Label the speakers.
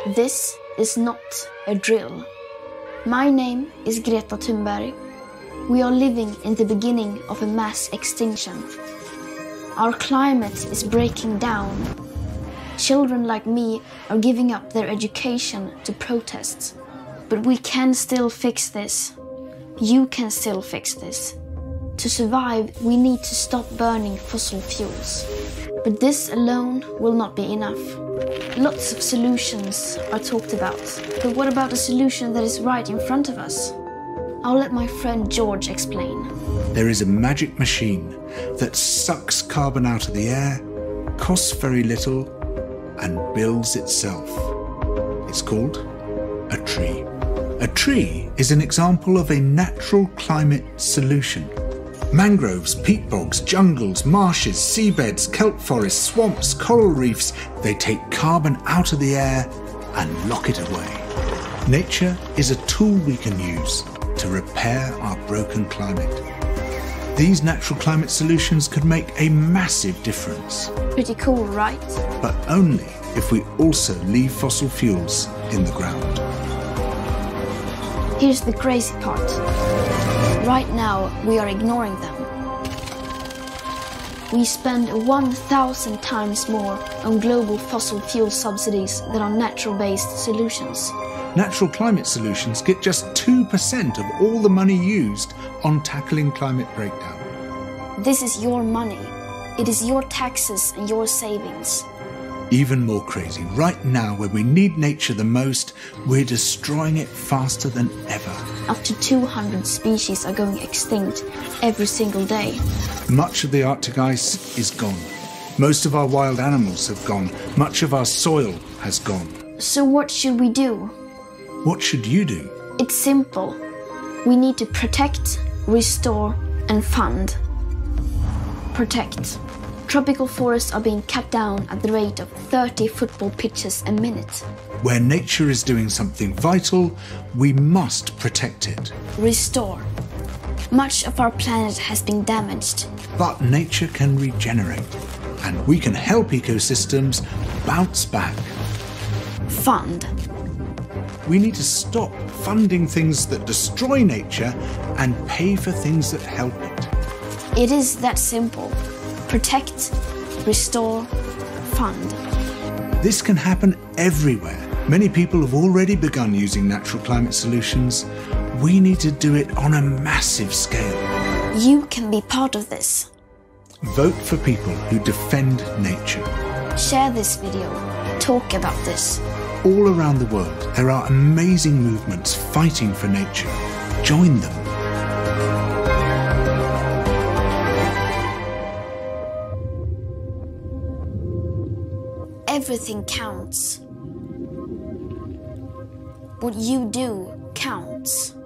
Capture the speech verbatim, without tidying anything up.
Speaker 1: This is not a drill. My name is Greta Thunberg. We are living in the beginning of a mass extinction. Our climate is breaking down. Children like me are giving up their education to protest. But we can still fix this. You can still fix this. To survive, we need to stop burning fossil fuels. But this alone will not be enough. Lots of solutions are talked about. But what about a solution that is right in front of us? I'll let my friend George explain.
Speaker 2: There is a magic machine that sucks carbon out of the air, costs very little, and builds itself. It's called a tree. A tree is an example of a natural climate solution. Mangroves, peat bogs, jungles, marshes, seabeds, kelp forests, swamps, coral reefs, they take carbon out of the air and lock it away. Nature is a tool we can use to repair our broken climate. These natural climate solutions could make a massive difference.
Speaker 1: Pretty cool, right?
Speaker 2: But only if we also leave fossil fuels in the ground.
Speaker 1: Here's the crazy part. Right now, we are ignoring them. We spend one thousand times more on global fossil fuel subsidies than on natural-based solutions.
Speaker 2: Natural climate solutions get just two percent of all the money used on tackling climate breakdown.
Speaker 1: This is your money. It is your taxes and your savings.
Speaker 2: Even more crazy, right now when we need nature the most, we're destroying it faster than ever.
Speaker 1: Up to two hundred species are going extinct every single day.
Speaker 2: Much of the Arctic ice is gone. Most of our wild animals have gone. Much of our soil has gone.
Speaker 1: So what should we do?
Speaker 2: What should you do?
Speaker 1: It's simple. We need to protect, restore, and fund. Protect. Tropical forests are being cut down at the rate of thirty football pitches a minute.
Speaker 2: Where nature is doing something vital, we must protect it.
Speaker 1: Restore. Much of our planet has been damaged.
Speaker 2: But nature can regenerate, and we can help ecosystems bounce back.
Speaker 1: Fund.
Speaker 2: We need to stop funding things that destroy nature and pay for things that help it.
Speaker 1: It is that simple. Protect, restore, fund.
Speaker 2: This can happen everywhere. Many people have already begun using natural climate solutions. We need to do it on a massive scale.
Speaker 1: You can be part of this.
Speaker 2: Vote for people who defend nature.
Speaker 1: Share this video. Talk about this.
Speaker 2: All around the world, there are amazing movements fighting for nature. Join them.
Speaker 1: Everything counts. What you do counts.